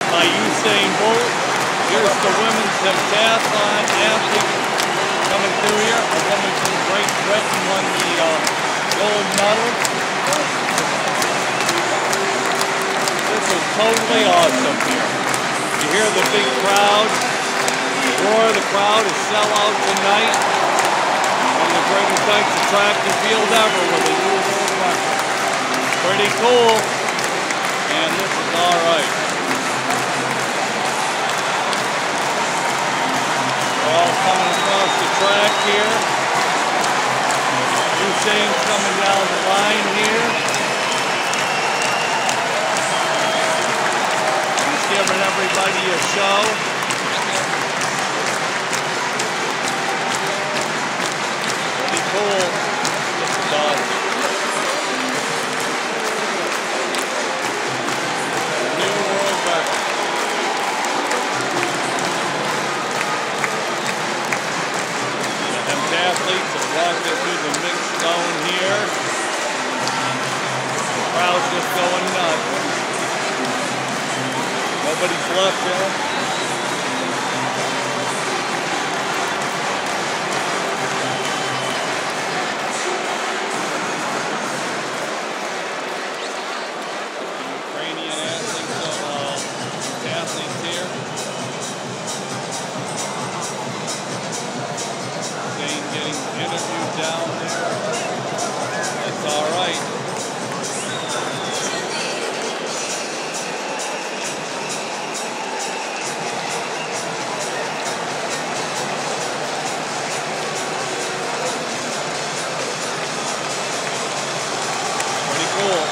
by Usain Bolt. Here's the women's decathlon athlete coming through here. A woman from Great Britain won the gold medal. This is totally awesome here. You hear the big crowd. The roar of the crowd is sellout tonight. One of the greatest sights of track and field ever with a new world record. Pretty cool. And this is all right. We're all coming across the track here. Usain's coming down the line here. He's giving everybody a show. Pretty cool. This is awesome. Athletes are walking through the mixed zone here. The crowd's just going nuts. Nobody's left there. Ukrainian athletes here. Getting interviewed down there. That's all right. Pretty cool.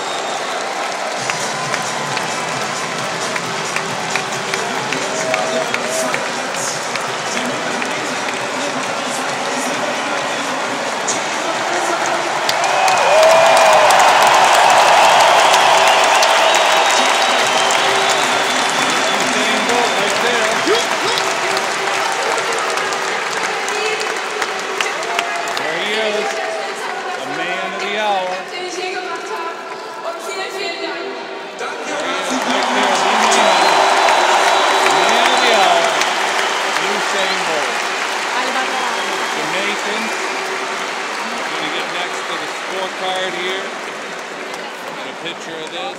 Card here. Get a picture of this.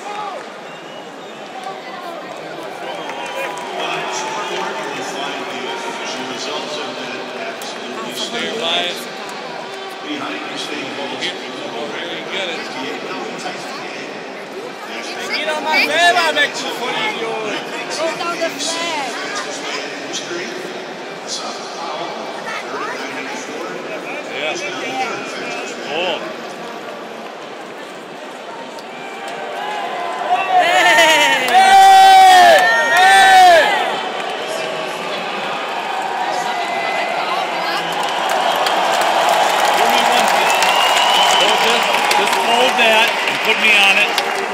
Stand by it. Over here you get it. Get on my bed, I make you funny. Hold down the flag. Yeah. Cool. That and put me on it.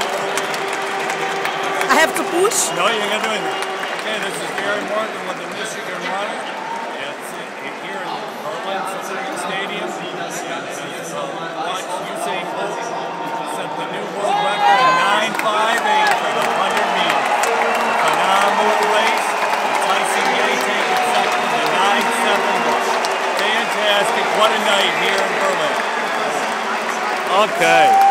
I have to push? No, you're going to do it. Okay, this is Gary Morgan with the Michigan Runner. It's here in Berlin Stadium. Watch Usain Bolt set the new world record in 9.58 for the 100 meters. Phenomenal race. Tyson Gay taking second to 9.71. Fantastic. What a night here in Berlin. Okay.